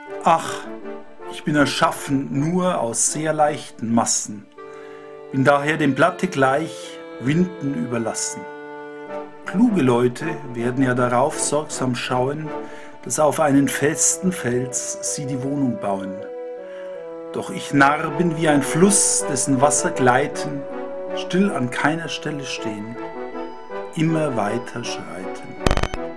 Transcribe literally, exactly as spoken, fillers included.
Ach, ich bin erschaffen nur aus sehr leichten Massen, bin daher dem Blatte gleich, Winden überlassen. Kluge Leute werden ja darauf sorgsam schauen, dass auf einen festen Fels sie die Wohnung bauen. Doch ich Narr bin wie ein Fluss, dessen Wasser gleiten, still an keiner Stelle stehen, immer weiter schreiten.